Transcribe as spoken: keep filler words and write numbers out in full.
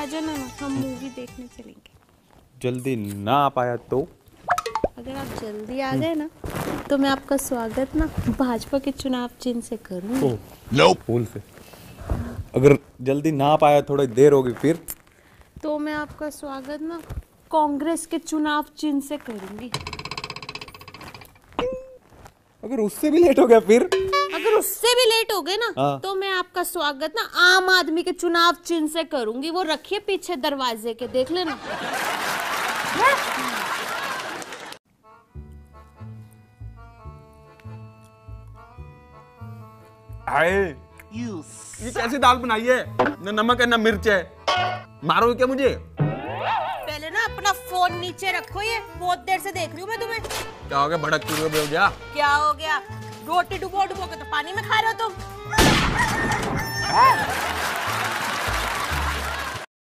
जाना ना, हम मूवी देखने चलेंगे। जल्दी ना आ पाया तो? अगर आप जल्दी आ गए ना तो मैं आपका स्वागत ना भाजपा के चुनाव चिन्ह से करूंगी। नो फूल से। अगर जल्दी ना आ पाया, थोड़ी देर होगी फिर? तो मैं आपका स्वागत ना कांग्रेस के चुनाव चिन्ह से करूंगी। अगर उससे भी लेट हो गया फिर? अगर उससे भी लेट हो गए ना हाँ। तो मैं आपका स्वागत ना आम आदमी के चुनाव चिन्ह से करूंगी। वो रखिए पीछे दरवाजे के, देख लेना। हाय, ये कैसी दाल बनाई है? न नमक है न मिर्च है। मारोगे क्या मुझे? पहले ना अपना फोन नीचे रखो, ये बहुत देर से देख रही हूँ मैं तुम्हें। क्या हो गया? भड़क क्यों हो गया? क्या हो गया? रोटी डुबो डुबो के तो पानी में खा रहे हो तुम।